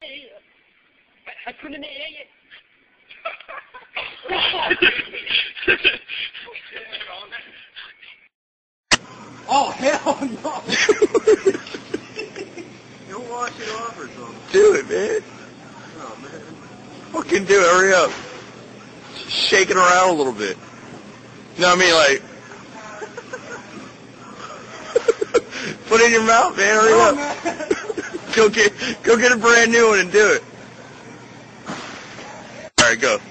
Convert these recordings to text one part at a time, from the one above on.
I couldn't hear you. Oh, hell no. You'll wash it off or something. Do it, man. Oh, man. Fucking do it. Hurry up. Shake it around a little bit. You know what I mean? Like, put it in your mouth, man. Hurry up. Man. Go get a brand new one and do it. All right, go.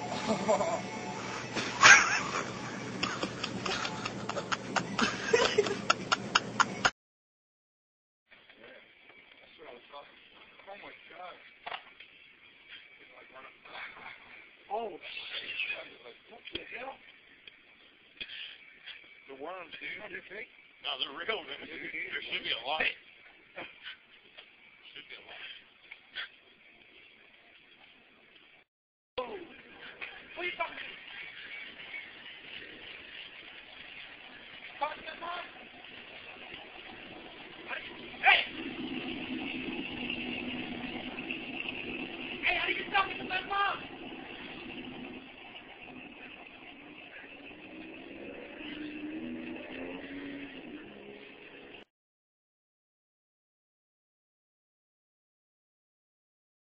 Oh, what the hell? The worms, dude. Oh, they're fake? No, they're real, man. There should be a lot.